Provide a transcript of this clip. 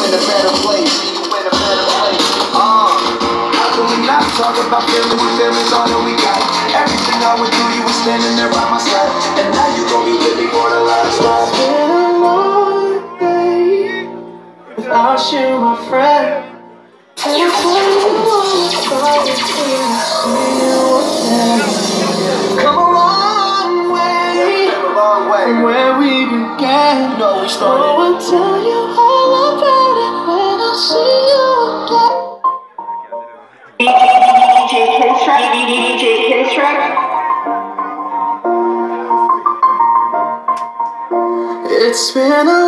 in a better place. See you in a better place. How can we not talk about feelings? Feelings all that we got. Everything I went through, you were standing there by my side, and now you gon' be with me for the last ride. It's been a long day without you, my friend. And I tell you all about it till I see you again. Come a long way from where we began. You know we started. Oh, I'll tell you all about it when I see you again. DJ Pinstripe. It's been a